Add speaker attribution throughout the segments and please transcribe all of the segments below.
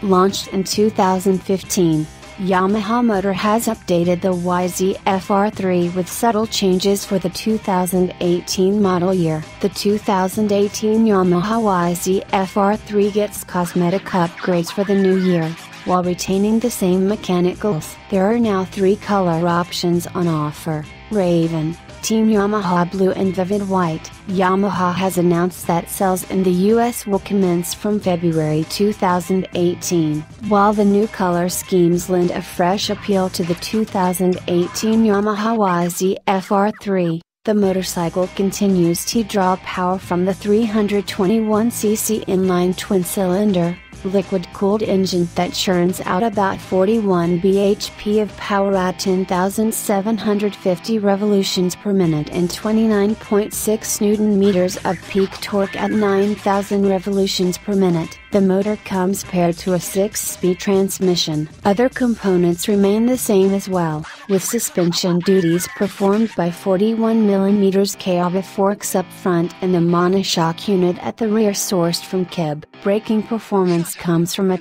Speaker 1: Launched in 2015, Yamaha Motor has updated the YZF-R3 with subtle changes for the 2018 model year. The 2018 Yamaha YZF-R3 gets cosmetic upgrades for the new year, while retaining the same mechanicals. There are now 3 color options on offer: Raven, Team Yamaha Blue and Vivid White. Yamaha has announced that sales in the US will commence from February 2018. While the new color schemes lend a fresh appeal to the 2018 Yamaha YZF-R3, the motorcycle continues to draw power from the 321cc inline twin-cylinder, liquid-cooled engine that churns out about 41 bhp of power at 10,750 revolutions per minute and 29.6 Nm of peak torque at 9,000 revolutions per minute. The motor comes paired to a 6-speed transmission. Other components remain the same as well, with suspension duties performed by 41mm cab forks up front and the monoshock unit at the rear sourced from KIB. Braking performance comes from a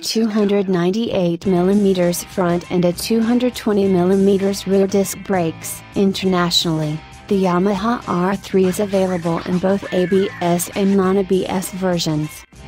Speaker 1: 298mm front and a 220mm rear disc brakes. Internationally, the Yamaha R3 is available in both ABS and non-ABS versions.